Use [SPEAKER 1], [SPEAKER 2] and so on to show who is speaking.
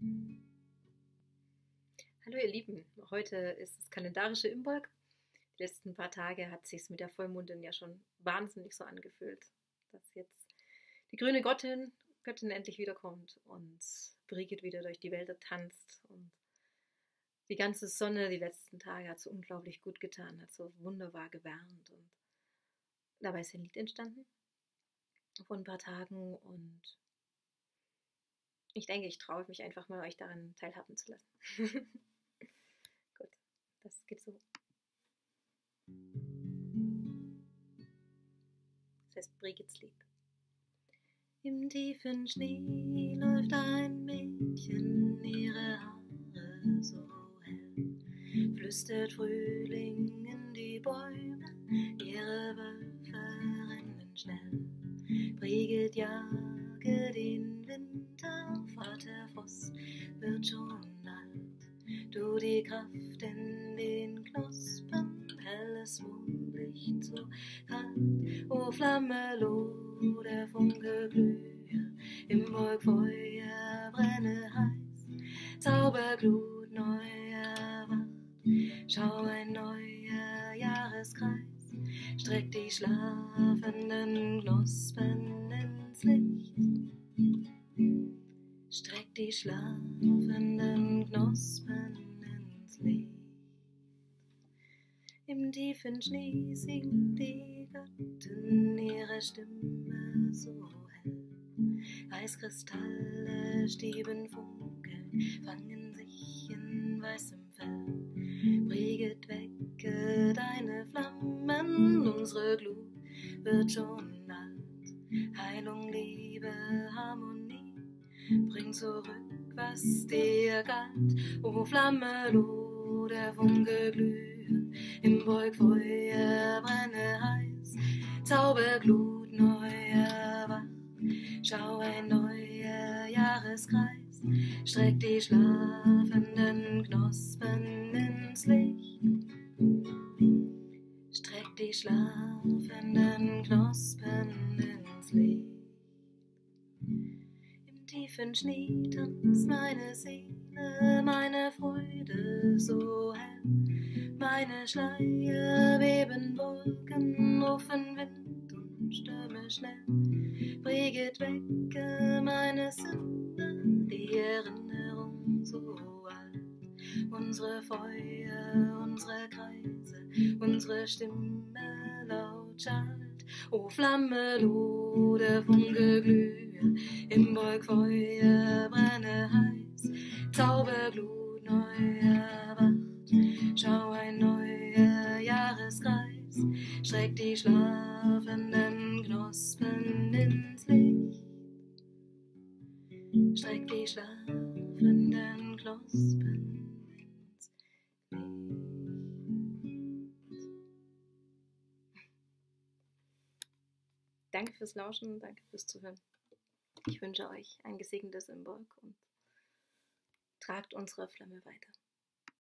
[SPEAKER 1] Hallo ihr Lieben, heute ist das kalendarische Imbolg. Die letzten paar Tage hat es sich mit der Vollmondin ja schon wahnsinnig so angefühlt, dass jetzt die grüne Göttin endlich wiederkommt und Brigitte wieder durch die Wälder tanzt. Und die ganze Sonne die letzten Tage hat so unglaublich gut getan, hat so wunderbar gewärmt. Und dabei ist ein Lied entstanden vor ein paar Tagen und ich denke, ich traue mich einfach mal, euch daran teilhaben zu lassen. Gut, das geht so. Das heißt Brigittes Lied. Im tiefen Schnee läuft ein Mädchen, ihre Haare so hell, flüstert Frühling in die Bäume, ihre Wölfe rennen schnell. Brigitte jage den Winter, Vater Voss wird schon alt, du die Kraft in den Knospen, helles Mondlicht so kalt, o Flamme loh, der Funke glühe, im Wolk Feuer brenne heiß, Zauberglut neu erwacht, schau ein neuer Jahreskreis, streck die schlafenden Knospen ins Licht, streck die schlafenden Knospen ins Licht. Im tiefen Schnee singt die Göttin ihre Stimme so hell. Eiskristalle, Stiebenfunkeln fangen sich in weißem Fell. Brigitte, wecke deine Flammen, unsere Glut wird schon alt. Heilung, Liebe, Harmonie, bring zurück, was dir galt. O Flamme, loh, der Funke glühe, im Wolk Feuer brenne heiß, Zauberglut neu erwacht, schau ein neuer Jahreskreis, streck die schlafenden Knospen ins Licht, streck die schlafenden Knospen ins Licht. Im tiefen Schnee tanzt meine Seele, meine Freude so hell, meine Schleier weben Wolken, rufen Wind und Stürme schnell. Brigitte, wecke meine Sinne, die Erinnerung so alt. Unsere Feuer, unsere Kreise, unsere Stimme laut schallt. O Flamme, loh, der Funke glühe, im Wolk Feuer brenne heiß, Zauberglut neu erwacht, schau ein neuer Jahreskreis, streck die schlafenden Knospen ins Licht, streck die schlafenden Knospen ins Licht. Danke fürs Lauschen, danke fürs Zuhören. Ich wünsche euch ein gesegnetes Imbolg und tragt unsere Flamme weiter.